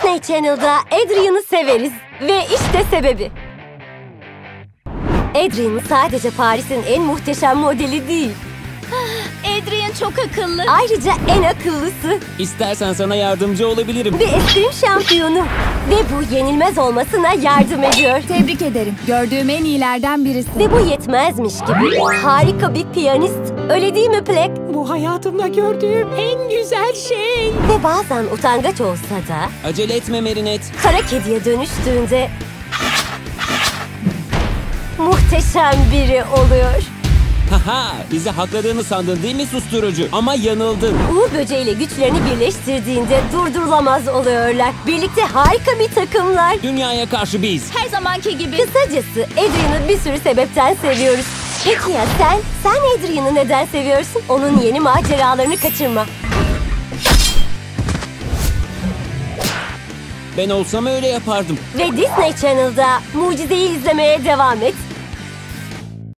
Disney Channel'da Adrian'ı severiz. Ve işte sebebi. Adrian sadece Paris'in en muhteşem modeli değil. Adrian çok akıllı. Ayrıca en akıllısı. İstersen sana yardımcı olabilirim. Bir eskrim şampiyonu. Ve bu yenilmez olmasına yardım ediyor. Tebrik ederim. Gördüğüm en iyilerden birisi. Ve bu yetmezmiş gibi harika bir piyanist. Öyle değil mi Plek? Bu hayatımda gördüğüm en güzel şey. Ve bazen utangaç olsa da Acele etme Merinet. kara kediye dönüştüğünde muhteşem biri oluyor. Haha, bizi hakladığını sandın değil mi susturucu? Ama yanıldın. Uğur böceğiyle güçlerini birleştirdiğinde durdurulamaz oluyorlar. Birlikte harika bir takımlar. Dünyaya karşı biz. Her zamanki gibi. Kısacası Adrian'ı bir sürü sebepten seviyoruz. Peki ya sen? Sen Adrian'ı neden seviyorsun? Onun yeni maceralarını kaçırma. Ben olsam öyle yapardım. Ve Disney Channel'da mucizeyi izlemeye devam et.